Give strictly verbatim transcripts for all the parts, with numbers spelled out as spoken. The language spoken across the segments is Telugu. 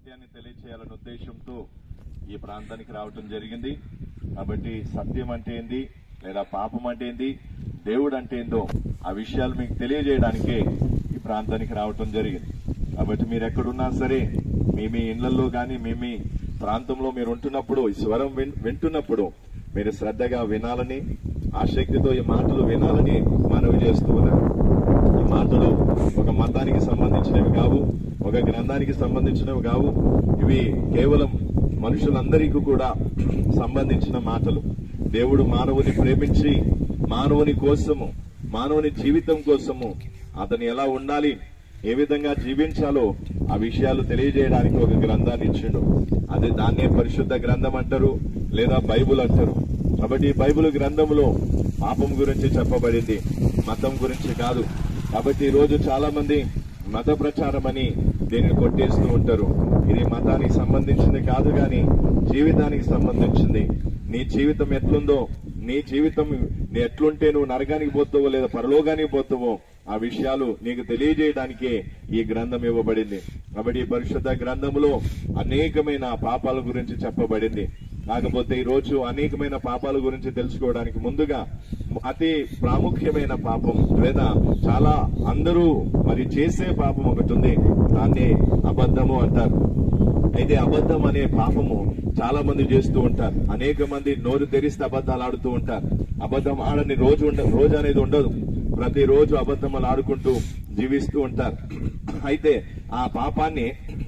సత్యాన్ని తెలియచేయాలనే ఉద్దేశంతో ఈ ప్రాంతానికి రావటం జరిగింది. కాబట్టి సత్యం అంటే ఏంది, లేదా పాపం అంటే ఏంది, దేవుడు అంటే ఏందో ఆ విషయాలు మీకు తెలియజేయడానికే ఈ ప్రాంతానికి రావటం జరిగింది. కాబట్టి మీరు ఎక్కడున్నా సరే, మీ మీ ఇళ్లలో కానీ మీ మీ ప్రాంతంలో మీరు ఉంటున్నప్పుడు, ఈ స్వరం వింటున్నప్పుడు మీరు శ్రద్ధగా వినాలని, ఆసక్తితో ఈ మాటలు వినాలని మనవి చేస్తూ ఉన్నారు. ఈ మాటలు ఒక మతానికి సంబంధించినవి కావు, ఒక గ్రంథానికి సంబంధించినవి కావు. ఇవి కేవలం మనుషులందరికీ కూడా సంబంధించిన మాటలు. దేవుడు మానవుని ప్రేమించి మానవుని కోసము, మానవుని జీవితం కోసము అతను ఎలా ఉండాలి, ఏ విధంగా జీవించాలో ఆ విషయాలు తెలియజేయడానికి ఒక గ్రంథాన్ని ఇచ్చిండు. అది దాన్నే పరిశుద్ధ గ్రంథం అంటారు, లేదా బైబుల్ అంటారు. కాబట్టి ఈ బైబుల్ గ్రంథంలో పాపం గురించి చెప్పబడింది, మతం గురించి కాదు. కాబట్టి ఈ రోజు చాలా మంది మత ప్రచారం అని దీనిని కొట్టేస్తూ ఉంటారు. ఇది మతానికి సంబంధించింది కాదు, కానీ జీవితానికి సంబంధించింది. నీ జీవితం ఎట్లుందో, నీ జీవితం నీ ఎట్లుంటే నువ్వు నరకానికి పోతావో లేదా పరలోకానికి పోతావో ఆ విషయాలు నీకు తెలియజేయడానికే ఈ గ్రంథం ఇవ్వబడింది. కాబట్టి ఈ పరిశుద్ధ గ్రంథంలో అనేకమైన పాపాల గురించి చెప్పబడింది. కాకపోతే ఈ రోజు అనేకమైన పాపాల గురించి తెలుసుకోవడానికి ముందుగా అతి ప్రాముఖ్యమైన పాపం, లేదా చాలా అందరూ మరి చేసే పాపం ఒకటి ఉంది. దాన్ని అబద్ధము అంటారు. అయితే అబద్ధం అనే పాపము చాలా మంది చేస్తూ ఉంటారు. అనేక మంది నోరు తెరిస్తే అబద్ధాలు ఆడుతూ ఉంటారు. అబద్ధం ఆడని రోజు ఉండ రోజు అనేది ఉండదు. ప్రతిరోజు అబద్ధములు ఆడుకుంటూ జీవిస్తూ ఉంటారు. అయితే ఆ పాపాన్ని,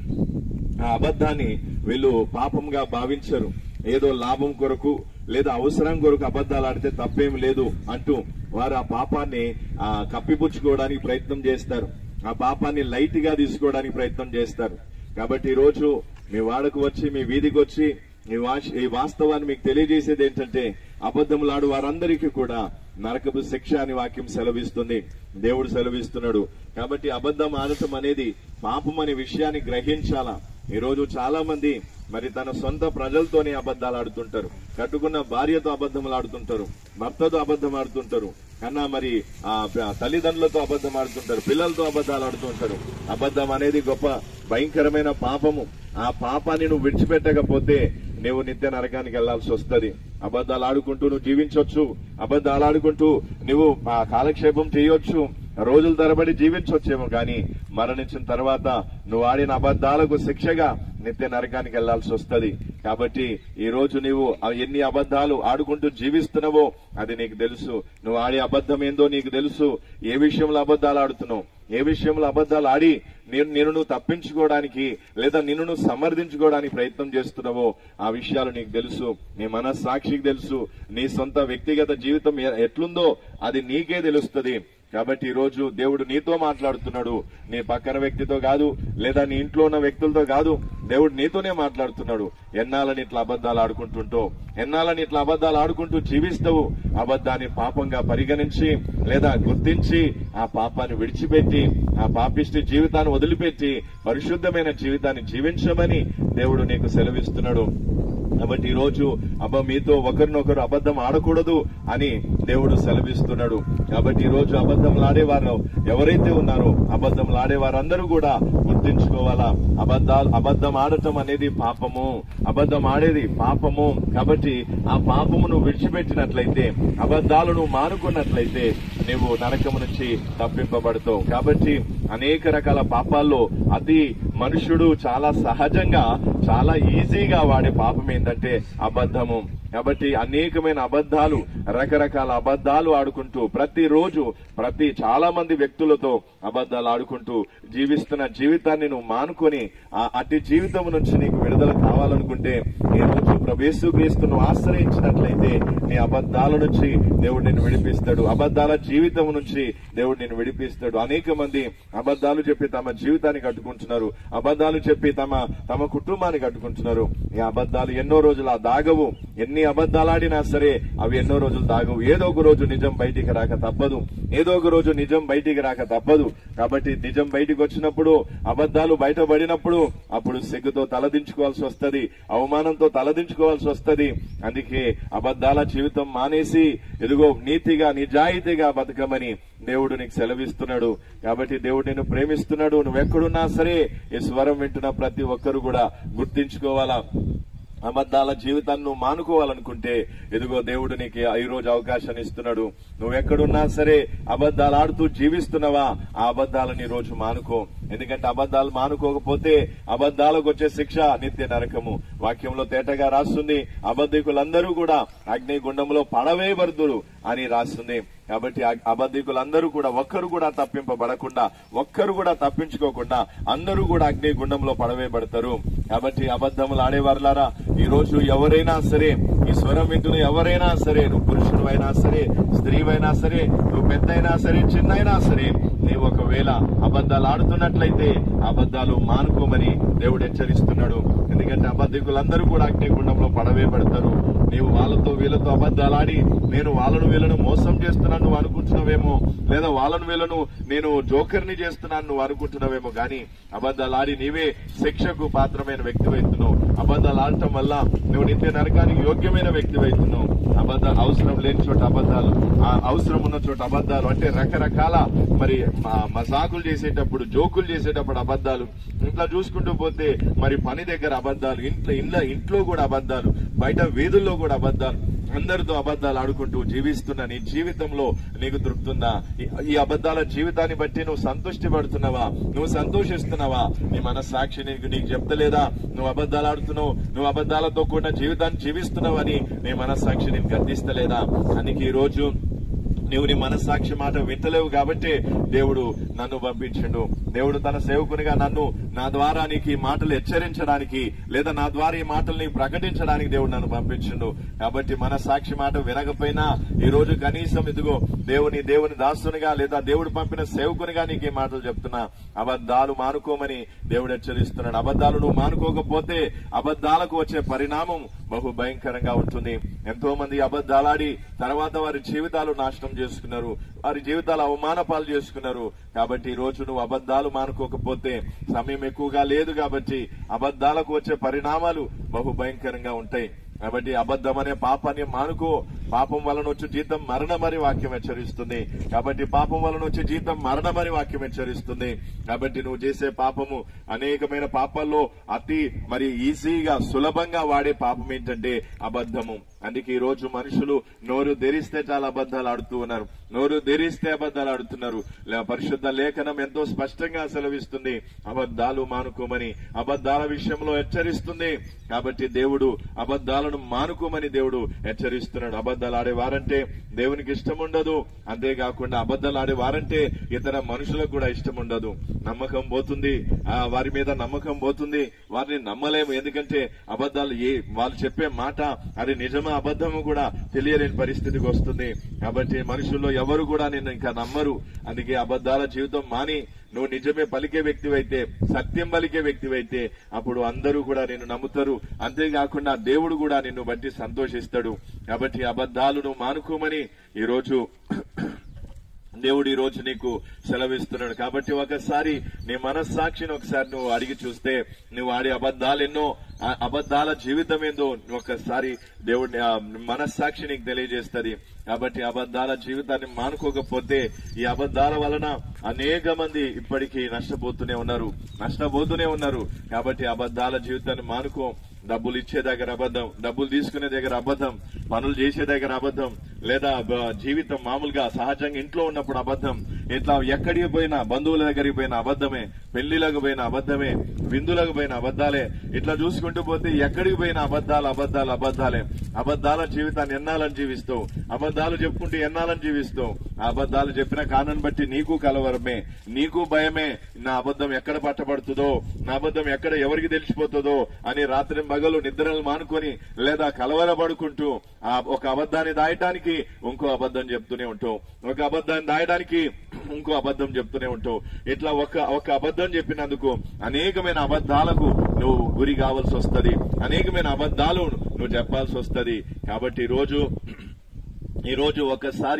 ఆ అబద్ధాన్ని వీళ్ళు పాపంగా భావించరు. ఏదో లాభం కొరకు లేదా అవసరం కొరకు అబద్ధాలు ఆడితే తప్పేం లేదు అంటూ వారు ఆ పాపాన్ని ఆ కప్పిపుచ్చుకోవడానికి ప్రయత్నం చేస్తారు. ఆ పాపాన్ని లైట్ గా తీసుకోవడానికి ప్రయత్నం చేస్తారు. కాబట్టి ఈ రోజు మీ వాడకు వచ్చి, మీ వీధికి వచ్చి ఈ వాస్తవాన్ని మీకు తెలియజేసేది ఏంటంటే, అబద్ధములాడు వారందరికీ కూడా నరకపు శిక్ష అని వాక్యం సెలవిస్తుంది, దేవుడు సెలవిస్తున్నాడు. కాబట్టి అబద్ధం ఆడటం అనేది పాపం అనే విషయాన్ని గ్రహించాలా. ఈ రోజు చాలా మంది మరి తన సొంత ప్రజలతోనే అబద్ధాలు ఆడుతుంటారు, కట్టుకున్న భార్యతో అబద్ధములు ఆడుతుంటారు, భర్తతో అబద్ధం ఆడుతుంటారు, కన్నా మరి ఆ తల్లిదండ్రులతో అబద్ధం ఆడుతుంటారు, పిల్లలతో అబద్ధాలు ఆడుతుంటారు. అబద్ధం అనేది గొప్ప భయంకరమైన పాపము. ఆ పాపాన్ని నువ్వు విడిచిపెట్టకపోతే నువ్వు నిత్య నరకానికి వెళ్లాల్సి వస్తుంది. అబద్ధాలు ఆడుకుంటూ నువ్వు జీవించవచ్చు, అబద్ధాలు ఆడుకుంటూ నువ్వు ఆ కాలక్షేపం చేయొచ్చు, రోజుల తరబడి జీవించవచ్చేమో, కానీ మరణించిన తర్వాత నువ్వు ఆడిన అబద్ధాలకు శిక్షగా నిత్య నరకానికి వెళ్లాల్సి వస్తుంది. కాబట్టి ఈ రోజు నీవు ఎన్ని అబద్ధాలు ఆడుకుంటూ జీవిస్తున్నావో అది నీకు తెలుసు. నువ్వు ఆడే అబద్ధం ఏందో నీకు తెలుసు. ఏ విషయంలో అబద్ధాలు ఆడుతున్నావు, ఏ విషయంలో అబద్ధాలు ఆడి నేను నిన్ను నువ్వు తప్పించుకోవడానికి లేదా నిన్ను నువ్వు సమర్థించుకోవడానికి ప్రయత్నం చేస్తున్నావో ఆ విషయాలు నీకు తెలుసు. నీ మనస్సాక్షికి తెలుసు. నీ సొంత వ్యక్తిగత జీవితం ఎట్లుందో అది నీకే తెలుస్తుంది. కాబట్టి ఈ రోజు దేవుడు నీతో మాట్లాడుతున్నాడు, నీ పక్కన వ్యక్తితో కాదు, లేదా నీ ఇంట్లో ఉన్న వ్యక్తులతో కాదు. దేవుడు నీతోనే మాట్లాడుతున్నాడు. ఎన్నాలని ఇట్లా అబద్ధాలు ఆడుకుంటుంటో, ఎన్నాలని ఇట్లా అబద్ధాలు ఆడుకుంటూ జీవిస్తావు. అబద్ధాన్ని పాపంగా పరిగణించి లేదా గుర్తించి ఆ పాపాన్ని విడిచిపెట్టి ఆ పాపిష్టి జీవితాన్ని వదిలిపెట్టి పరిశుద్ధమైన జీవితాన్ని జీవించమని దేవుడు నీకు సెలవిస్తున్నాడు. కాబట్టి ఈ రోజు అబ్బా మీతో ఒకరినొకరు అబద్ధం ఆడకూడదు అని దేవుడు సెలవిస్తున్నాడు. కాబట్టి ఈ రోజు అబద్ధంలాడేవారు ఎవరైతే ఉన్నారో అబద్ధంలాడే వారందరూ కూడా గుర్తించుకోవాలా. అబద్ధాలు అబద్ధం ఆడటం అనేది పాపము, అబద్ధం ఆడేది పాపము. కాబట్టి ఆ పాపము నువ్వు విడిచిపెట్టినట్లయితే, అబద్ధాలు నువ్వు మానుకున్నట్లయితే నువ్వు నరకము నుంచి తప్పింపబడతావు. కాబట్టి అనేక రకాల పాపాల్లో అతి మనుషుడు చాలా సహజంగా చాలా ఈజీగా వాడే పాపం ఏంటంటే అబద్ధము. కాబట్టి అనేకమైన అబద్ధాలు, రకరకాల అబద్ధాలు ఆడుకుంటూ ప్రతిరోజు ప్రతి చాలా మంది వ్యక్తులతో అబద్ధాలు ఆడుకుంటూ జీవిస్తున్న జీవితాన్ని నువ్వు మానుకొని ఆ అట్టి జీవితం నుంచి నీకు విడుదల కావాలనుకుంటే ఈ రోజు ప్రభు యేసుక్రీస్తును ఆశ్రయించినట్లయితే నీ అబద్ధాల నుంచి దేవుడు నిన్ను విడిపిస్తాడు. అబద్ధాల జీవితం నుంచి దేవుడు నిన్ను విడిపిస్తాడు. అనేక మంది అబద్ధాలు చెప్పి తమ జీవితాన్ని కట్టుకుంటున్నారు, అబద్ధాలు చెప్పి తమ తమ కుటుంబాన్ని కట్టుకుంటున్నారు. ఈ అబద్ధాలు ఎన్నో రోజులు ఆ దాగవు. ఎన్ని అబద్ధాలు ఆడినా సరే అవి ఎన్నో రోజులు దాగవు. ఏదో ఒక రోజు నిజం బయటికి రాక తప్పదు, ఏదో ఒక రోజు నిజం బయటికి రాక తప్పదు. కాబట్టి నిజం బయటికి వచ్చినప్పుడు, అబద్ధాలు బయటపడినప్పుడు అప్పుడు సిగ్గుతో తలదించుకోవాల్సి వస్తుంది, అవమానంతో తలదించుకోవాల్సి వస్తుంది. అందుకే అబద్ధాల జీవితం మానేసి ఎదుగో నీతిగా నిజాయితీగా బతకమని దేవుడు నీకు సెలవిస్తున్నాడు. కాబట్టి దేవుడు నిన్ను ప్రేమిస్తున్నాడు. నువ్వెక్కడున్నా సరే ఈ స్వరం వింటున్న ప్రతి ఒక్కరు కూడా గుర్తించుకోవాలా. అబద్దాల జీవితాన్ని నువ్వు మానుకోవాలనుకుంటే ఇదిగో దేవుడు నీకు ఈ రోజు అవకాశాన్ని ఇస్తున్నాడు. నువ్వెక్కడున్నా సరే అబద్దాలు ఆడుతూ జీవిస్తున్నావా, ఆ అబద్దాలను ఈ రోజు మానుకో. ఎందుకంటే అబద్దాలు మానుకోకపోతే అబద్దాలకు వచ్చే శిక్ష నిత్య నరకము. వాక్యంలో తేటగా రాస్తుంది, అబద్ధికులందరూ కూడా అగ్ని గుండంలో పడవేయబడుదురు అని రాస్తుంది. కాబట్టి అబద్ధికులందరూ కూడా ఒక్కరు కూడా తప్పింపబడకుండా, ఒక్కరు కూడా తప్పించుకోకుండా అందరూ కూడా అగ్ని గుండంలో పడవేయబడతారు. కాబట్టి అబద్ధములు ఆడేవారులారా, ఈ రోజు ఎవరైనా సరే, ఈ స్వరం వింటున్న ఎవరైనా సరే, నువ్వు పురుషుడు అయినా సరే, స్త్రీవైనా సరే, నువ్వు పెద్దయినా సరే, చిన్నైనా సరే, నీవు ఒకవేళ అబద్దాలు ఆడుతున్నట్లయితే అబద్దాలు మానుకోమని దేవుడు హెచ్చరిస్తున్నాడు. ఎందుకంటే అబద్ధికులందరూ కూడా అగ్నిగుండంలో పడవేయబడతారు. నీవు వాళ్ళతో వీళ్ళతో అబద్దాలు ఆడి నేను వాళ్ళను వీళ్ళను మోసం చేస్తున్నాను నువ్వు అనుకుంటున్నావేమో, లేదా వాళ్ళను వీళ్ళను నేను జోకర్ని చేస్తున్నాను నువ్వు అనుకుంటున్నావేమో, గాని అబద్దాలు ఆడి నీవే శిక్షకు పాత్రమైన వ్యక్తివైతున్నావు. అబద్దాలు ఆడటం వల్ల నువ్వు నిత్య నరకానికి యోగ్యమైన వ్యక్తివైతున్నావు. అబద్దాలు అవసరం లేని చోట అబద్దాలు, అవసరం ఉన్న చోట అబద్దాలు అంటే రకరకాల మరి మజాకులు చేసేటప్పుడు, జోకులు చేసేటప్పుడు అబద్దాలు, ఇంట్లో చూసుకుంటూ పోతే మరి పని దగ్గర అబద్దాలు, ఇంట్లో ఇంట్లో ఇంట్లో కూడా అబద్దాలు, బయట వీధుల్లో కూడా అబద్దాలు, అందరితో అబద్దాలు ఆడుకుంటూ జీవిస్తున్నా నీ జీవితంలో నీకు తృప్తుందా? ఈ అబద్దాల జీవితాన్ని బట్టి నువ్వు సంతృష్టి పడుతున్నావా? నువ్వు సంతోషిస్తున్నావా? నీ మనస్సాక్షి నీకు నీకు చెప్తలేదా నువ్వు అబద్దాలు ఆడుతున్నావు, నువ్వు అబద్దాలతో కూడిన జీవితాన్ని జీవిస్తున్నావని నీ మనస్సాక్షి నేను గర్దిస్తలేదా? అందుకే ఈ రోజు నువ్వు నీ మనస్సాక్షి మాట వింటలేవు కాబట్టి దేవుడు నన్ను పంపించిండు. దేవుడు తన సేవకునిగా నన్ను నా ద్వారా నీకు ఈ మాటలు హెచ్చరించడానికి, లేదా నా ద్వారా ఈ మాటల్ని ప్రకటించడానికి దేవుడు నన్ను పంపించిండు. కాబట్టి మనస్సాక్షి మాట వినకపోయినా ఈ రోజు కనీసం ఇదిగో దేవుని దేవుని దాసునిగా లేదా దేవుడు పంపిన సేవకునిగా నీకు ఈ మాటలు చెప్తున్నా. అబద్దాలు మానుకోమని దేవుడు హెచ్చరిస్తున్నాడు. అబద్దాలు నువ్వు మానుకోకపోతే అబద్దాలకు వచ్చే పరిణామం బహు భయంకరంగా ఉంటుంది. ఎంతో మంది అబద్దాలాడి తర్వాత వారి జీవితాలు నాశనం చేసుకున్నారు, వారి జీవితాలు అవమాన పాలు చేసుకున్నారు. కాబట్టి ఈ రోజు నువ్వు అబద్దాలు మానుకోకపోతే సమయం ఎక్కువగా లేదు కాబట్టి అబద్దాలకు వచ్చే పరిణామాలు బహు భయంకరంగా ఉంటాయి. కాబట్టి అబద్ధం అనే పాపాన్ని మానుకో. పాపం వలన వచ్చే జీతం మరణమని వాక్యం హెచ్చరిస్తుంది. కాబట్టి పాపం వలన వచ్చే జీతం మరణమని వాక్యం హెచ్చరిస్తుంది. కాబట్టి నువ్వు చేసే పాపము అనేకమైన పాపాల్లో అతి మరి ఈజీగా సులభంగా వాడే పాపం ఏంటంటే అబద్ధము. అందుకే ఈ రోజు మనుషులు నోరు తెరిస్తే చాలా అబద్దాలు ఆడుతూ ఉన్నారు. నోరు తెరిస్తే అబద్దాలు ఆడుతున్నారు. పరిశుద్ధ లేఖనం ఎంతో స్పష్టంగా సెలవిస్తుంది అబద్దాలు మానుకోమని, అబద్దాల విషయంలో హెచ్చరిస్తుంది. కాబట్టి దేవుడు అబద్దాలను మానుకోమని దేవుడు హెచ్చరిస్తున్నాడు. అబద్దాలు ఆడేవారంటే దేవునికి ఇష్టం ఉండదు. అంతేకాకుండా అబద్దాలు ఆడేవారంటే ఇతర మనుషులకు కూడా ఇష్టం ఉండదు. నమ్మకం పోతుంది, వారి మీద నమ్మకం పోతుంది, వారిని నమ్మలేము. ఎందుకంటే అబద్దాలు ఏ వాళ్ళు చెప్పే మాట అది నిజమా అబద్ధము కూడా తెలియలేని పరిస్థితికి వస్తుంది. కాబట్టి మనుషుల్లో ఎవరు కూడా నిన్ను ఇంకా నమ్మరు. అందుకే అబద్దాల జీవితం మాని నువ్వు నిజమే పలికే వ్యక్తివైతే, సత్యం పలికే వ్యక్తివైతే అప్పుడు అందరూ కూడా నిన్ను నమ్ముతారు. అంతేకాకుండా దేవుడు కూడా నిన్ను బట్టి సంతోషిస్తాడు. కాబట్టి అబద్దాలు నువ్వు మానుకోమని ఈరోజు దేవుడు ఈ రోజు నీకు సెలవిస్తున్నాడు. కాబట్టి ఒకసారి నీ మనస్సాక్షిని ఒకసారి నువ్వు అడిగి చూస్తే నువ్వు ఆడే అబద్దాలు ఎన్నో, అబద్దాల జీవితం ఏందో ఒకసారి దేవుడి మనస్సాక్షి నీకు తెలియజేస్తుంది. కాబట్టి అబద్దాల జీవితాన్ని మానుకోకపోతే ఈ అబద్దాల వలన అనేక మంది ఇప్పటికీ నష్టపోతూనే ఉన్నారు నష్టపోతూనే ఉన్నారు కాబట్టి అబద్దాల జీవితాన్ని మానుకో. డబ్బులు ఇచ్చే దగ్గర అబద్ధం, డబ్బులు తీసుకునే దగ్గర అబద్ధం, పనులు చేసే దగ్గర అబద్ధం, లేదా జీవితం మామూలుగా సహజంగా ఇంట్లో ఉన్నప్పుడు అబద్ధం, ఇట్లా ఎక్కడికి పోయినా బంధువుల దగ్గరికి పోయిన అబద్ధమే, పెళ్లిలకు పోయిన అబద్ధమే, విందులకు పోయిన అబద్దాలే. ఇట్లా చూసుకుంటూ పోతే ఎక్కడికి పోయిన అబద్దాలు అబద్దాలు అబద్దాలే. అబద్దాల జీవితాన్ని ఎన్నాలని జీవిస్తావు, అబద్దాలు చెప్పుకుంటూ ఎన్నాలని జీవిస్తావు. అబద్దాలు చెప్పిన కారణాన్ని బట్టి నీకు కలవరమే, నీకు భయమే. నా అబద్ధం ఎక్కడ పట్టబడుతుందో, నా అబద్ధం ఎక్కడ ఎవరికి తెలిసిపోతుందో అని రాత్రి మగలు నిద్రలు మానుకొని లేదా కలవరపడుకుంటూ ఆ ఒక అబద్దాన్ని దాయటానికి ఇంకో అబద్దం చెప్తూనే ఉంటావు, ఒక అబద్దాన్ని దాయడానికి ఇంకో అబద్దం చెప్తూనే ఉంటావు. ఇట్లా ఒక ఒక అబద్దం చెప్పినందుకు అనేకమైన అబద్దాలకు నువ్వు గురి కావాల్సి వస్తుంది, అనేకమైన అబద్దాలు నువ్వు చెప్పాల్సి వస్తుంది. కాబట్టి ఈ రోజు ఈ రోజు ఒకసారి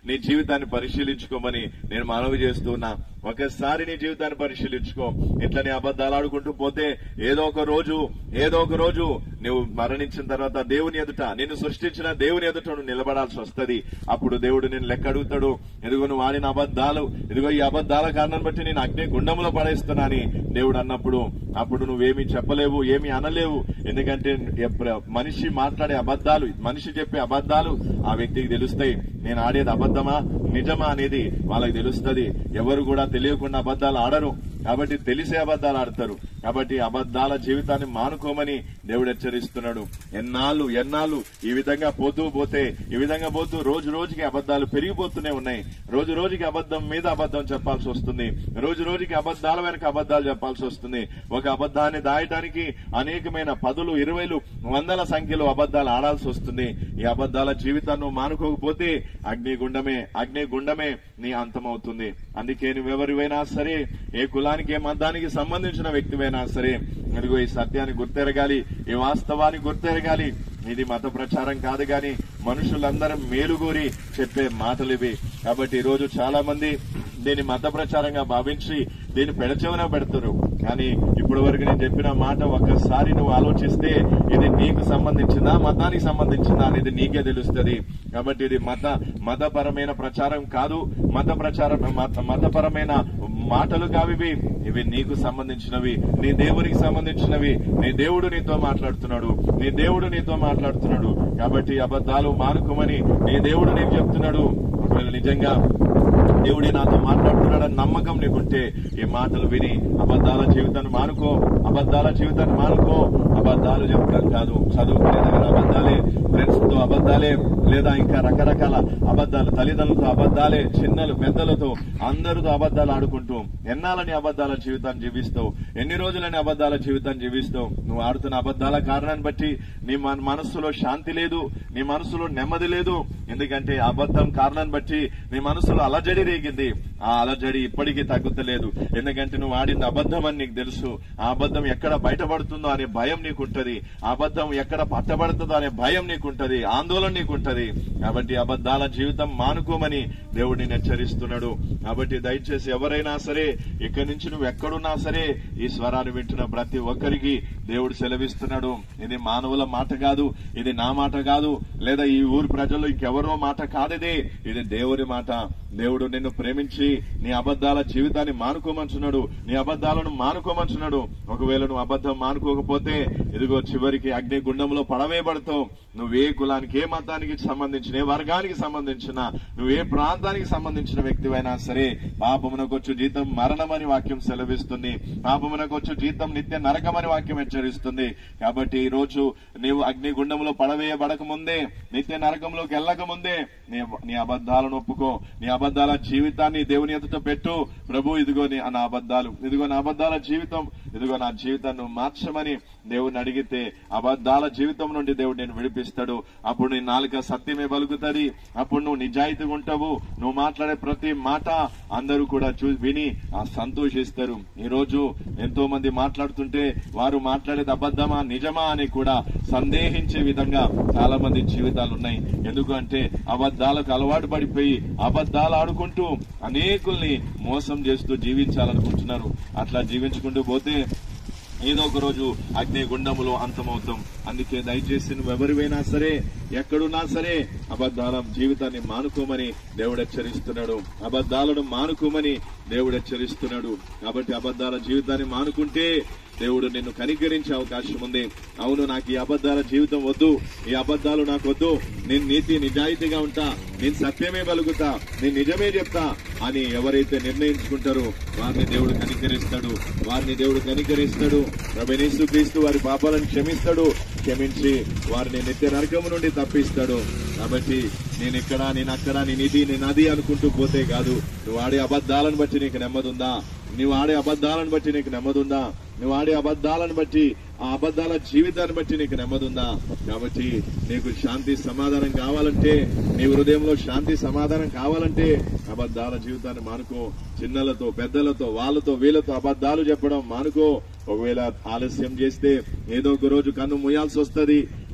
నీ జీవితాన్ని పరిశీలించుకోమని నేను మనవి చేస్తున్నా. ఒకసారి నీ జీవితాన్ని పరిశీలించుకో. ఇట్లా నీ అబద్ధాలు ఆడుకుంటూ పోతే ఏదో ఒక రోజు ఏదో ఒక రోజు నువ్వు మరణించిన తర్వాత దేవుని ఎదుట, నిన్ను సృష్టించిన దేవుని ఎదుట నువ్వు నిలబడాల్సి వస్తుంది. అప్పుడు దేవుడు నిన్ను లెక్క అడుగుతాడు. ఇదిగో నువ్వు ఆడిన అబద్ధాలు, ఇదిగో ఈ అబద్ధాల కారణం బట్టి నేను అగ్ని గుండంలో పడేస్తున్నాని దేవుడు అన్నప్పుడు అప్పుడు నువ్వేమీ చెప్పలేవు, ఏమీ అనలేవు. ఎందుకంటే మనిషి మాట్లాడే అబద్ధాలు, మనిషి చెప్పే అబద్ధాలు ఆ వ్యక్తికి తెలుస్తాయి. నేను ఆడేది అబద్ధమా నిజమా అనేది వాళ్ళకి తెలుస్తుంది. ఎవరు కూడా తెలియకుండా అబద్ధాలు ఆడరు, కాబట్టి తెలిసే అబద్ధాలు ఆడతారు. కాబట్టి అబద్ధాల జీవితాన్ని మానుకోమని దేవుడు హెచ్చరిస్తున్నాడు. ఎన్నాళ్ళు ఎన్నాళ్ళు ఈ విధంగా పోతూ పోతే ఈ విధంగా పోతూ రోజు రోజుకి అబద్ధాలు పెరిగిపోతూనే ఉన్నాయి. రోజు రోజుకి అబద్ధం మీద అబద్ధం చెప్పాల్సి వస్తుంది. రోజు రోజుకి అబద్ధాల వెనక అబద్ధాలు చెప్పాల్సి వస్తుంది. ఒక అబద్ధాన్ని దాయటానికి అనేకమైన పదులు, ఇరవైలు, వందల సంఖ్యలో అబద్ధాలు ఆడాల్సి వస్తుంది. ఈ అబద్ధాల జీవితాన్ని మానుకోకపోతే అగ్నిగుండమే అగ్నిగుండమే నీ అంతమవుతుంది. అందుకే నువ్వెవరివైనా సరే, ఏ కులానికి ఏ మతానికి సంబంధించిన వ్యక్తివైనా సరే, అదిగో ఈ సత్యాన్ని గుర్తెరగాలి, ఈ వాస్తవాన్ని గుర్తెరగాలి. ఇది మత ప్రచారం కాదు గాని మనుషులందరం మేలుగోరి చెప్పే మాటలు ఇవి. కాబట్టి ఈ రోజు చాలా మంది దీన్ని మత ప్రచారంగా భావించి దీన్ని పెడచెవన పెడతారు. కానీ ఇప్పటి వరకు నేను చెప్పిన మాట ఒక్కసారి నువ్వు ఆలోచిస్తే ఇది నీకు సంబంధించిందా, మతానికి సంబంధించిందా అనేది నీకే తెలుస్తుంది. కాబట్టి ఇది మత మతపరమైన ప్రచారం కాదు, మత ప్రచారం మతపరమైన మాటలు కావివి. ఇవి నీకు సంబంధించినవి, నీ దేవునికి సంబంధించినవి. నీ దేవుడు నీతో మాట్లాడుతున్నాడు, నీ దేవుడు నీతో మాట్లాడుతున్నాడు. కాబట్టి అబద్ధాలు మానుకోమని నీ దేవుడు నీకు చెప్తున్నాడు. ఒకవేళ నిజంగా దేవుడే నాతో మాట్లాడుతున్నాడని నమ్మకం నీకుంటే ఈ మాటలు విని అబద్ధాల జీవితాన్ని మానుకో, అబద్ధాల జీవితాన్ని మానుకో. అబద్ధాలు చెప్తాం కాదు, చదువుకునే దగ్గర అబద్ధాలే, ఫ్రెండ్స్ తో అబద్ధాలే, లేదా ఇంకా రకరకాల అబద్ధాలు, తల్లిదండ్రులతో అబద్ధాలే, చిన్నలు పెద్దలతో అందరితో అబద్ధాలు ఆడుకుంటూ ఎన్నాళ్ళని అబద్ధాల జీవితాన్ని జీవిస్తావు, ఎన్ని రోజులని అబద్ధాల జీవితాన్ని జీవిస్తావు. నువ్వు ఆడుతున్న అబద్ధాల కారణాన్ని బట్టి నీ మనస్సులో శాంతి లేదు, నీ మనసులో నెమ్మది లేదు. ఎందుకంటే అబద్ధం కారణాన్ని బట్టి నీ మనసులో అలజడి రేగింది. ఆ అలజడి ఇప్పటికీ తగ్గుతలేదు. ఎందుకంటే నువ్వు ఆడింది అబద్ధం అని నీకు తెలుసు. ఆ అబద్ధం ఎక్కడ బయటపడుతుందో అనే భయం నీకుంటది, ఆ అబద్ధం ఎక్కడ పట్టబడుతుందో అనే భయం నీకుంటది, ఆందోళన నీకుంటది. కాబట్టి అబద్ధాల జీవితం మానుకోమని దేవుడు నిన్ను హెచ్చరిస్తున్నాడు. కాబట్టి దయచేసి ఎవరైనా సరే, ఇక్కడి నుంచి నువ్వు ఎక్కడున్నా సరే, ఈ స్వరాన్ని వింటున్న ప్రతి ఒక్కరికి దేవుడు సెలవిస్తున్నాడు. ఇది మానవుల మాట కాదు, ఇది నా మాట కాదు, లేదా ఈ ఊరు ప్రజలు ఇంకెవరో మాట కాదిది, ఇది దేవుడి మాట. దేవుడు నిన్ను ప్రేమించి నీ అబద్ధాల జీవితాన్ని మానుకోమంటున్నాడు, నీ అబద్ధాలను మానుకోమంటున్నాడు. ఒకవేళ నువ్వు అబద్ధం మానుకోకపోతే ఇదిగో చివరికి అగ్ని గుండంలో పడవేయబడతావు. నువ్వే కులానికి, ఏ మతానికి సంబంధించిన, ఏ వర్గానికి సంబంధించిన, నువ్వే ప్రాంతానికి సంబంధించిన వ్యక్తివైనా సరే, పాపమునకొచ్చు జీతం మరణమని వాక్యం సెలవిస్తుంది. పాపమునకొచ్చు జీతం నిత్య నరకమని వాక్యం హెచ్చరిస్తుంది. కాబట్టి ఈ రోజు నీవు అగ్ని గుండంలో పడవేయబడక ముందే, నిత్య నరకంలోకి వెళ్ళక ముందే నీ అబద్ధాలను ఒప్పుకో, నీ అబద్ధాల జీవితాన్ని దేవుని ఎదుట పెట్టు. ప్రభు ఇదిగో నా అబద్ధాలు, ఇదిగో నా అబద్ధాల జీవితం, ఇదిగో నా జీవితాన్ని మార్చమని దేవుని అడిగితే అబద్ధాల జీవితం నుండి దేవుడు నేను విడిపిస్తాడు. అప్పుడు నీ నాలుక సత్యమే పలుకుతుంది, అప్పుడు నువ్వు నిజాయితీగా ఉంటావు. నువ్వు మాట్లాడే ప్రతి మాట అందరూ కూడా చూ విని సంతోషిస్తారు. ఈ రోజు ఎంతో మంది మాట్లాడుతుంటే వారు మాట్లాడేది అబద్ధమా నిజమా అని కూడా సందేహించే విధంగా చాలా మంది జీవితాలు ఉన్నాయి. ఎందుకంటే అబద్ధాలకు అలవాటు పడిపోయి అబద్ధాలు ఆడుకుంటూ అనేకుల్ని మోసం చేస్తూ జీవించాలనుకుంటున్నారు. అట్లా జీవించుకుంటూ పోతే ఏదో ఒక రోజు అగ్ని గుండములో అంతమవుతాం. అందుకే దయచేసి నువ్వెవరివైనా సరే, ఎక్కడున్నా సరే, అబద్ధాల జీవితాన్ని మానుకోమని దేవుడు హెచ్చరిస్తున్నాడు. అబద్ధాలను మానుకోమని దేవుడు హెచ్చరిస్తున్నాడు. కాబట్టి అబద్ధాల జీవితాన్ని మానుకుంటే దేవుడు నిన్ను కనికరించే అవకాశం ఉంది. అవును, నాకు ఈ అబద్ధాల జీవితం వద్దు, ఈ అబద్ధాలు నాకు వద్దు, నేను నీతి నిజాయితీగా ఉంటా, నేను సత్యమే పలుకుతా, నేను నిజమే చెప్తా అని ఎవరైతే నిర్ణయించుకుంటారో వారిని దేవుడు కనికరిస్తాడు, వారిని దేవుడు కనికరిస్తాడు. ప్రభువైన యేసుక్రీస్తు వారి పాపాలను క్షమిస్తాడు, క్షమించి వారిని నిత్య నరకము నుండి తప్పిస్తాడు. కాబట్టి నేను ఇక్కడ, నేను అక్కడ, నేను ఇది, నేను అది అనుకుంటూ పోతే కాదు. నువ్వు ఆడే అబద్ధాలను బట్టి నీకు నెమ్మదుందా? నువ్వు ఆడే అబద్ధాలను బట్టి నీకు నెమ్మదుందా? నువ్వు ఆడే అబద్ధాలను బట్టి, ఆ అబద్ధాల జీవితాన్ని బట్టి నీకు నెమ్మదుందా? కాబట్టి నీకు శాంతి సమాధానం కావాలంటే, నీ హృదయంలో శాంతి సమాధానం కావాలంటే అబద్ధాల జీవితాన్ని మానుకో. చిన్నలతో, పెద్దలతో, వాళ్ళతో, వీళ్ళతో అబద్ధాలు చెప్పడం మానుకో. ఒకవేళ ఆలస్యం చేస్తే ఏదో ఒక రోజు కన్ను మూయాల్సి వస్తుంది.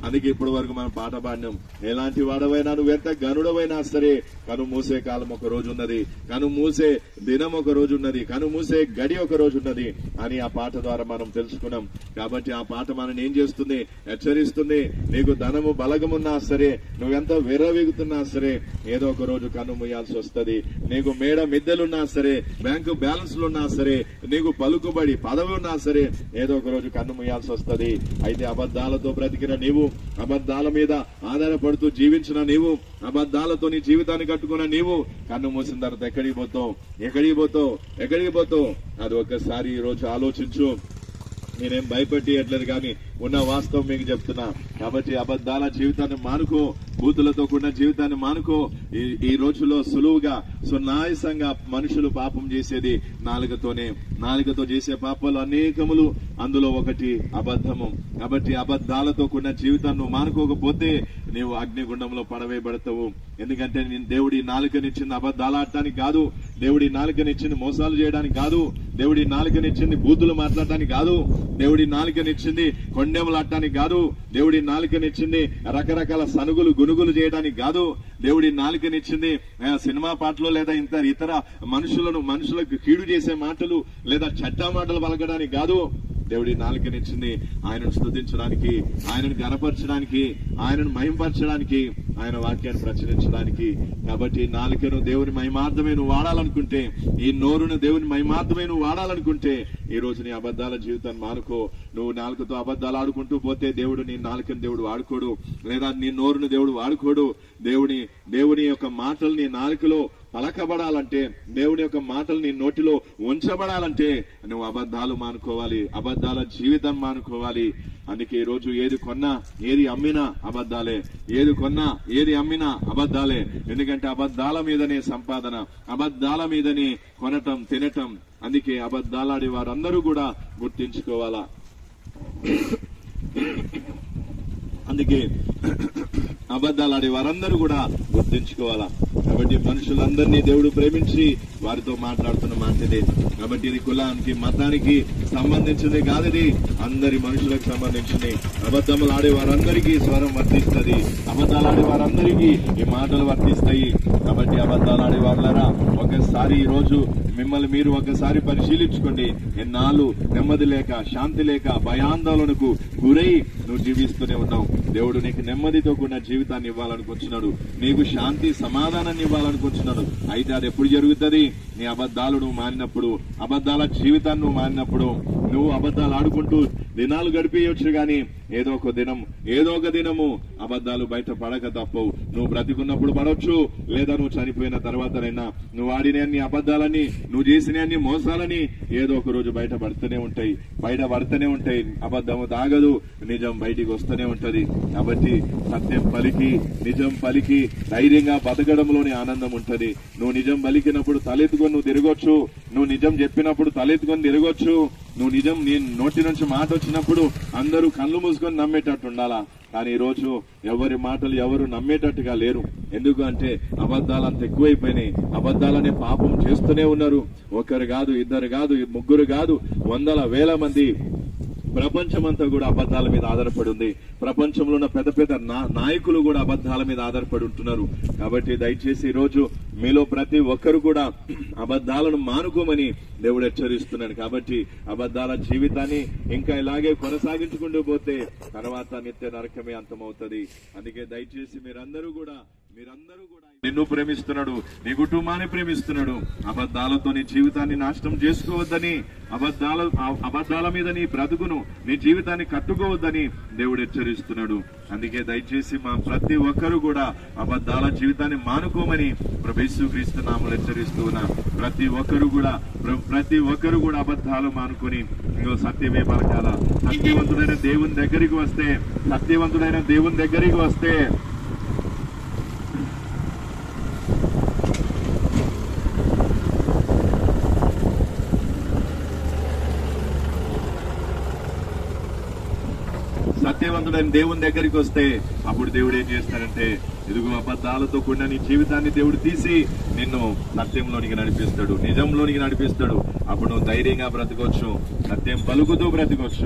అందుకే ఇప్పటి వరకు మనం పాట పాడినాం, ఎలాంటి వాడవైనా నువ్వు ఎంత గనుడవైనా సరే కను మూసే కాలం ఒక రోజు ఉన్నది, కను మూసే దినం ఒక రోజు ఉన్నది, కను మూసే గడి ఒక రోజు ఉన్నది అని ఆ పాట ద్వారా మనం తెలుసుకున్నాం. కాబట్టి ఆ పాట మనం ఏం చేస్తుంది, హెచ్చరిస్తుంది. నీకు ధనము బలగమున్నా సరే, నువ్వెంత విర్రవీగుతున్నా సరే ఏదో ఒక రోజు కన్ను మూయాల్సి వస్తుంది. నీకు మేడ మిద్దెలున్నా సరే, బ్యాంకు బ్యాలెన్స్లున్నా సరే, నీకు పలుకుబడి పదవి ఉన్నా సరే ఏదో ఒక రోజు కన్ను మూయాల్సి వస్తుంది. అయితే అబద్దాలతో బ్రతికిన నీవు, అబద్దాల మీద ఆధారపడుతూ జీవించిన నీవు, అబద్దాలతో నీ జీవితాన్ని కట్టుకున్న నీవు కన్ను మూసిన తర్వాత ఎక్కడికి పోతావు, ఎక్కడికి పోతావు, ఎక్కడికి పోతావు అది ఒక్కసారి ఈ రోజు ఆలోచించు. నేనేం భయపెట్టేయట్లేదు, కానీ ఉన్న వాస్తవం మీకు చెప్తున్నా. కాబట్టి అబద్దాల జీవితాన్ని మానుకో, బూతులతో కూడిన జీవితాన్ని మానుకో. ఈ రోజులో సులువుగా సునాయసంగా మనుషులు పాపం చేసేది నాలుకతోనే. నాలుకతో చేసే పాపాలు అనేకములు, అందులో ఒకటి అబద్ధము. కాబట్టి అబద్దాలతో కూడిన జీవితాన్ని నువ్వు మానుకోకపోతే నీవు అగ్నిగుండంలో పడవేయబడతావు. ఎందుకంటే నేను దేవుడి నాలుకనిచ్చింది అబద్దాలు ఆడటానికి కాదు, దేవుడి నాలుకనిచ్చింది మోసాలు చేయడానికి కాదు, దేవుడి నాలుకనిచ్చింది బూతులు మాట్లాడటానికి కాదు, దేవుడి నాలుకనిచ్చింది కొండెములాడటానికి కాదు, దేవుడి నాలుకనిచ్చింది రకరకాల సనుగులు గునుగులు చేయడానికి కాదు, దేవుడి నాలుకనిచ్చింది సినిమా పాటలు లేదా ఇంత ఇతర మనుషులను మనుషులకు కీడు చేసే మాటలు లేదా చట్టా మాటలు పలకడానికి కాదు. దేవుడి నాలుకనిచ్చింది ఆయనను స్తుతించడానికి, ఆయనను గణపరచడానికి, ఆయనను మహింపరచడానికి, ఆయన వాక్యాన్ని ప్రచురించడానికి. కాబట్టి నాలుకను దేవుని మహిమార్థమే నువ్వు వాడాలనుకుంటే, ఈ నోరును దేవుని మహిమార్థమే నువ్వు వాడాలనుకుంటే ఈ రోజు నీ అబద్దాల జీవితాన్ని మానుకో. నువ్వు నాలుకతో అబద్దాలు ఆడుకుంటూ పోతే దేవుడు నీ నాలుకను దేవుడు వాడుకోడు, లేదా నీ నోరును దేవుడు వాడుకోడు. దేవుని దేవుని యొక్క మాటలు నీ నాలుకలో పలకబడాలంటే, దేవుని యొక్క మాటలు నీ నోటిలో ఉంచబడాలంటే నువ్వు అబద్దాలు మానుకోవాలి, అబద్దాల జీవితం మానుకోవాలి. అందుకే ఈ రోజు ఏది కొన్నా ఏది అమ్మినా అబద్దాలే, ఏది కొన్నా ఏది అమ్మినా అబద్దాలే. ఎందుకంటే అబద్దాల మీదనే సంపాదన, అబద్దాల మీదనే కొనటం తినటం. అందుకే అబద్దాలాడి వారందరూ కూడా గుర్తించుకోవాలా. అందుకే అబద్దాలాడే వారందరూ కూడా గుర్తించుకోవాలా. కాబట్టి మనుషులందరినీ దేవుడు ప్రేమించి వారితో మాట్లాడుతున్న మాట ఇదే. కాబట్టి ఇది కులానికి మతానికి సంబంధించింది కాదు, ఇది అందరి మనుషులకు సంబంధించింది. అబద్ధములు ఆడే వారందరికీ స్వరం వర్తిస్తుంది, అబద్దాలు ఆడే వారందరికీ ఈ మాటలు వర్తిస్తాయి. కాబట్టి అబద్దాలు ఆడే వాళ్ళరా ఒకసారి ఈ రోజు మిమ్మల్ని మీరు ఒకసారి పరిశీలించుకోండి. ఎన్నాళ్ళు నెమ్మది లేక, శాంతి లేక, భయాందోళనకు గురై నువ్వు జీవిస్తూనే ఉన్నావు. దేవుడు నీకు నెమ్మదితో కూడిన జీవితాన్ని ఇవ్వాలనుకుంటున్నాడు, నీకు శాంతి సమాధానాన్ని ఇవ్వాలనుకుంటున్నాడు. అయితే అది ఎప్పుడు జరుగుతుంది? నీ అబద్దాలు నువ్వు మారినప్పుడు, అబద్దాల జీవితాన్ని నువ్వు మారినప్పుడు. నువ్వు అబద్దాలు ఆడుకుంటూ దినాలు గడిపేయొచ్చు, గాని ఏదో ఒక దినం ఏదో ఒక దినము అబద్దాలు బయట పడక తప్పవు. నువ్వు బ్రతికున్నప్పుడు పడవచ్చు, లేదా నువ్వు చనిపోయిన తర్వాతనైనా నువ్వు ఆడిన అన్ని అబద్దాలని, నువ్వు చేసిన అన్ని మోసాలని ఏదో ఒక రోజు బయట పడుతూనే ఉంటాయి, బయట పడుతూనే ఉంటాయి. అబద్దము తాగదు, నిజం బయటికి వస్తూనే ఉంటది. కాబట్టి సత్యం పలికి, నిజం పలికి ధైర్యంగా బతకడంలోని ఆనందం ఉంటది. నువ్వు నిజం పలికినప్పుడు తలెత్తుకొని నువ్వు తిరగొచ్చు, నువ్వు నిజం చెప్పినప్పుడు తలెత్తుకొని తిరగొచ్చు, నువ్వు నిజం నీ నోటి నుంచి మాట వచ్చినప్పుడు అందరూ కళ్ళు మూసుకొని నమ్మేటట్టు ఉండాలా. కానీ ఈ రోజు ఎవరి మాటలు ఎవరు నమ్మేటట్టుగా లేరు. ఎందుకు అంటే అబద్దాలు అంత ఎక్కువైపోయినాయి. అబద్దాలనే పాపం చేస్తూనే ఉన్నారు. ఒకరు కాదు, ఇద్దరు కాదు, ముగ్గురు కాదు, వందల వేల మంది. ప్రపంచమంతా కూడా అబద్దాల మీద ఆధారపడి ఉంది. ప్రపంచంలో ఉన్న పెద్ద పెద్ద నాయకులు కూడా అబద్దాల మీద ఆధారపడి ఉంటున్నారు. కాబట్టి దయచేసి ఈ రోజు మీలో ప్రతి ఒక్కరు కూడా అబద్దాలను మానుకోమని దేవుడు హెచ్చరిస్తున్నాడు. కాబట్టి అబద్దాల జీవితాన్ని ఇంకా ఇలాగే కొనసాగించుకుంటూ పోతే తర్వాత నిత్య నరకమే అంతమవుతుంది. అందుకే దయచేసి మీరందరూ కూడా మీరందరూ కూడా నిన్ను ప్రేమిస్తున్నాడు, నీ కుటుంబాన్ని ప్రేమిస్తున్నాడు. అబద్దాలతో నీ జీవితాన్ని నాశనం చేసుకోవద్దని, అబద్దాల అబద్దాల మీద నీ బ్రతుకును, నీ జీవితాన్ని కట్టుకోవద్దని దేవుడు హెచ్చరిస్తున్నాడు. అందుకే దయచేసి మా ప్రతి ఒక్కరూ కూడా అబద్దాల జీవితాన్ని మానుకోమని ప్రభు యేసుక్రీస్తు నామములో హెచ్చరిస్తూ ఉన్నా. ప్రతి ఒక్కరు కూడా ప్రతి ఒక్కరు కూడా అబద్దాలు మానుకొని ఇంకో సత్యమే పలకాల. సత్యవంతుడైన దేవుని దగ్గరికి వస్తే సత్యవంతుడైన దేవుని దగ్గరికి వస్తే సత్యవంతుడైన దేవుని దగ్గరికి వస్తే అప్పుడు దేవుడు ఏం చేస్తాడంటే, ఇదిగో అబద్దాలతో కూడిన నీ జీవితాన్ని దేవుడు తీసి నిన్ను సత్యంలోనికి నడిపిస్తాడు, నిజంలోనికి నడిపిస్తాడు. అప్పుడు నువ్వు ధైర్యంగా బ్రతకొచ్చు, సత్యం పలుకుతూ బ్రతకొచ్చు.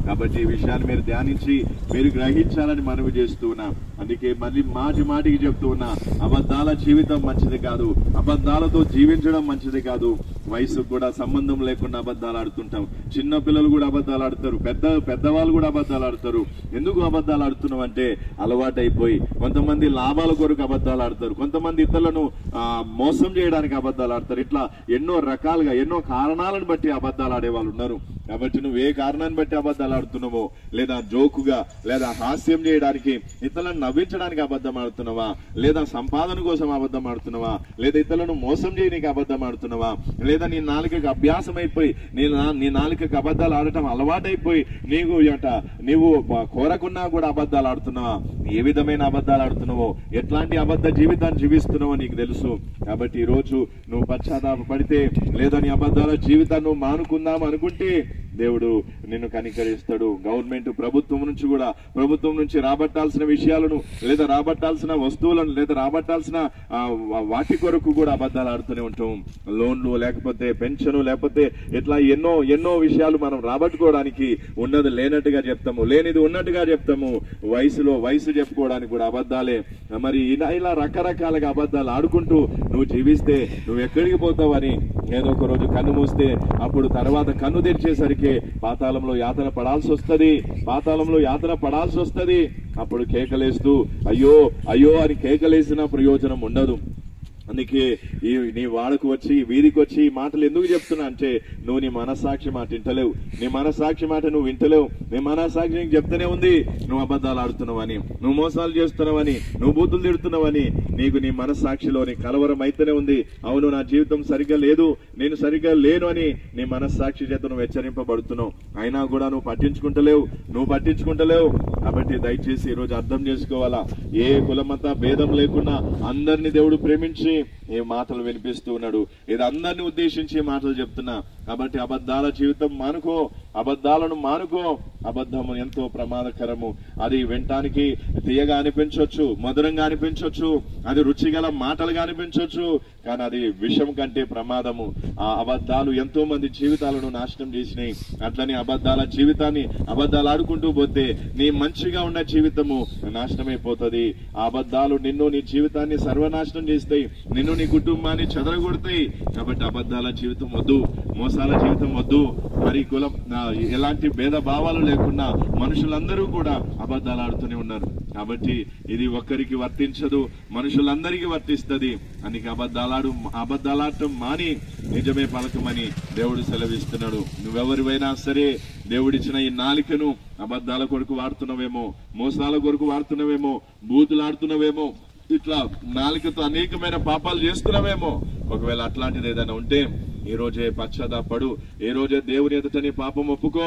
కాబట్టి ఈ విషయాన్ని మీరు ధ్యానించి మీరు గ్రహించాలని మనవి చేస్తూ ఉన్నాం. అందుకే మళ్ళీ మాటి మాటికి చెప్తూ ఉన్నా, అబద్ధాల జీవితం మంచిది కాదు, అబద్ధాలతో జీవించడం మంచిది కాదు. వయసుకు కూడా సంబంధం లేకుండా అబద్ధాలు ఆడుతుంటాం. చిన్న పిల్లలు కూడా అబద్ధాలు ఆడతారు, పెద్ద పెద్దవాళ్ళు కూడా అబద్ధాలు ఆడతారు. ఎందుకు అబద్ధాలు ఆడుతున్నాం అంటే అలవాటు అయిపోయి. కొంతమంది లాభాల కొరకు అబద్ధాలు ఆడతారు, కొంతమంది ఇతరులను ఆ మోసం చేయడానికి అబద్ధాలు ఆడతారు. ఇట్లా ఎన్నో రకాలుగా ఎన్నో కారణాలను బట్టి అబద్ధాలు ఆడే వాళ్ళు ఉన్నారు. కాబట్టి నువ్వు ఏ కారణాన్ని బట్టి అబద్ధాలు ఆడుతున్నావో, లేదా జోకుగా లేదా హాస్యం చేయడానికి, ఇతరులను నవ్వించడానికి అబద్ధం ఆడుతున్నావా, లేదా సంపాదన కోసం అబద్ధం ఆడుతున్నావా, లేదా ఇతరులను మోసం చేయడానికి అబద్ధం ఆడుతున్నావా, లేదా నీ నాలుకకి అభ్యాసం అయిపోయి నీ నీ నాలుకకి అబద్ధాలు ఆడటం అలవాటైపోయి నీకు అట నీవు కోరకున్నా కూడా అబద్ధాలు ఆడుతున్నావా, ఏ విధమైన అబద్ధాలు ఆడుతున్నావో, ఎట్లాంటి అబద్ధ జీవితాన్ని జీవిస్తున్నావో నీకు తెలుసు. కాబట్టి ఈ రోజు నువ్వు పశ్చాత్తాప పడితే, లేదా నీ అబద్ధాల జీవితాన్ని నువ్వు మానుకుందాం అనుకుంటే దేవుడు నిన్ను కనికరిస్తాడు. గవర్నమెంట్ ప్రభుత్వం నుంచి కూడా ప్రభుత్వం నుంచి రాబట్టాల్సిన విషయాలను, లేదా రాబట్టాల్సిన వస్తువులను, లేదా రాబట్టాల్సిన వాటి కొరకు కూడా అబద్ధాలు ఆడుతూనే ఉంటాం. లోన్లు, లేకపోతే పెన్షన్, లేకపోతే ఇట్లా ఎన్నో ఎన్నో విషయాలు మనం రాబట్టుకోవడానికి ఉన్నది లేనట్టుగా చెప్తాము, లేనిది ఉన్నట్టుగా చెప్తాము. వయసులో వయసు చెప్పుకోవడానికి కూడా అబద్ధాలే. మరి ఇలా ఇలా రకరకాలుగా అబద్ధాలు ఆడుకుంటూ నువ్వు జీవిస్తే నువ్వు ఎక్కడికి పోతావని ఏదో ఒక రోజు కన్ను మూస్తే అప్పుడు తర్వాత కన్ను తెరిచేసరికి పాతాళంలో యాతన పడాల్సి వస్తుంది. పాతాళంలో యాతన పడాల్సి వస్తుంది. అప్పుడు కేకలేస్తూ అయ్యో అయ్యో అని కేకలేసిన ప్రయోజనం ఉండదు. అందుకే ఈ నీ వాడకు వచ్చి వీధికి వచ్చి ఈ మాటలు ఎందుకు చెప్తున్నా అంటే, నువ్వు నీ మనస్సాక్షి మాట వింటలేవు. నీ మనస్సాక్షి మాట నువ్వు వింటలేవు. నీ మనస్సాక్షి నీకు చెప్తూనే ఉంది నువ్వు అబద్ధాలు ఆడుతున్నావని, నువ్వు మోసాలు చేస్తున్నావని, నువ్వు బూతులు తిడుతున్నావని. నీకు నీ మనస్సాక్షిలోని కలవరం అయితేనే ఉంది. అవును, నా జీవితం సరిగ్గా లేదు, నేను సరిగ్గా లేను అని నీ మనస్సాక్షి చేత నువ్వు హెచ్చరింపబడుతున్నావు. అయినా కూడా నువ్వు పట్టించుకుంటలేవు, నువ్వు పట్టించుకుంటలేవు. కాబట్టి దయచేసి ఈ రోజు అర్థం చేసుకోవాలా, ఏ కులమత భేదం లేకుండా అందరినీ దేవుడు ప్రేమించి ఈ మాటలు వినిపిస్తూ ఉన్నాడు. ఇది అందరిని ఉద్దేశించి మాటలు చెప్తున్నా. కాబట్టి అబద్ధాల జీవితం మానుకో, అబద్ధాలను మానుకో. అబద్ధము ఎంతో ప్రమాదకరము. అది వినటానికి తీయగా అనిపించవచ్చు, మధురంగా అనిపించవచ్చు, అది రుచిగల మాటలుగా అనిపించవచ్చు, కానీ అది విషం కంటే ప్రమాదము. ఆ అబద్ధాలు ఎంతో మంది జీవితాలను నాశనం చేసినాయి. అట్లని అబద్ధాల జీవితాన్ని అబద్ధాలు ఆడుకుంటూ పోతే నీ మంచిగా ఉన్న జీవితము నాశనమైపోతుంది. ఆ అబద్ధాలు నిన్ను, నీ జీవితాన్ని సర్వనాశనం చేస్తాయి, నిన్ను, నీ కుటుంబాన్ని చెదరగొడతాయి. కాబట్టి అబద్ధాల జీవితం వద్దు, మోసాల జీవితం వద్దు. మరి కులం ఎలాంటి భేద భావాలు లేకుండా మనుషులందరూ కూడా అబద్ధాలు ఆడుతూనే ఉన్నారు. కాబట్టి ఇది ఒక్కరికి వర్తించదు, మనుషులందరికీ వర్తిస్తుంది. అందుకే అబద్ధాలాడు అబద్ధాలాడటం మాని నిజమే పలకమని దేవుడు సెలవిస్తున్నాడు. నువ్వెవరివైనా సరే దేవుడిచ్చిన ఈ నాలికను అబద్ధాల కొరకు వాడుతున్నావేమో, మోసాల కొరకు వాడుతున్నావేమో, బూతులాడుతున్నావేమో, ఇట్లా నాలుకతో అనేకమైన పాపాలు చేస్తున్నావేమో. ఒకవేళ అట్లాంటిది ఏదైనా ఉంటే ఈ రోజే పశ్చాత్తాపడు, ఈ రోజే దేవుని ఎదుట నీ పాపం ఒప్పుకో.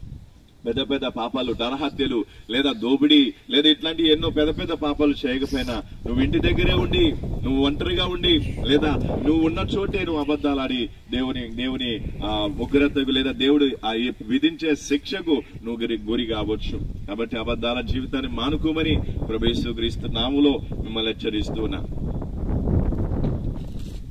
పెద్ద పెద్ద పాపాలు, నరహత్యలు, లేదా దోపిడీ, లేదా ఇట్లాంటి ఎన్నో పెద్ద పెద్ద పాపాలు చేయకపోయినా నువ్వు ఇంటి దగ్గరే ఉండి, నువ్వు ఒంటరిగా ఉండి, లేదా నువ్వు ఉన్న చోటే నువ్వు అబద్ధాలాడి దేవుని దేవుని ఆ ఉగ్రతకు, లేదా దేవుడు విధించే శిక్షకు నువ్వు గురి కావచ్చు. కాబట్టి అబద్ధాల జీవితాన్ని మానుకోమని ప్రభువు యేసుక్రీస్తు నామములో మిమ్మల్ని హెచ్చరిస్తున్నా.